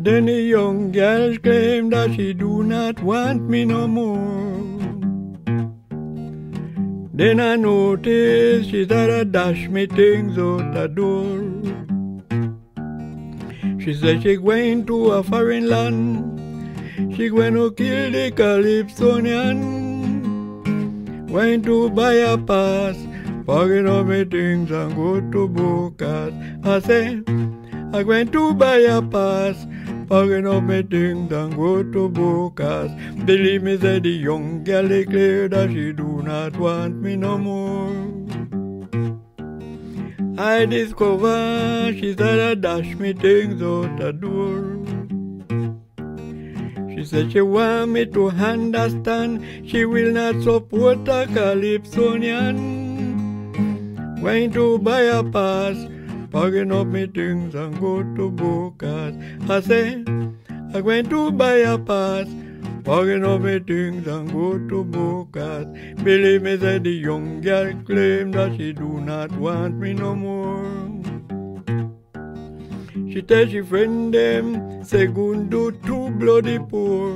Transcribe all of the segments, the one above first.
Then the young girl claimed that she do not want me no more. Then I noticed she started dash me things out the door. She said she going to a foreign land. She going to kill the Calypsonian. Going to buy a pass, packing up my things and go to Bocas. I say, I'm going to buy a pass, packing up my things and go to Bocas. Believe me, said the young girl declared that she do not want me no more. I discover she started dash me things out the door. She said she want me to understand she will not support a Calypsonian. Going to buy a pass, packing up me things and go to Bocas. I say, I'm going to buy a pass, packing up me things and go to Bocas. Believe me, said the young girl claimed that she do not want me no more. She tell she friend them, Segundo too bloody poor.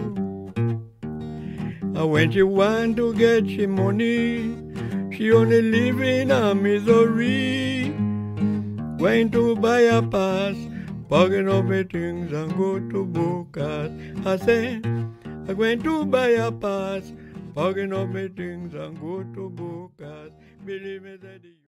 And when she want to get she money, she only live in a misery. Going to buy a pass, packing up my things and go to Bocas. I say, I'm going to buy a pass, packing up my things and go to Bocas. Believe me that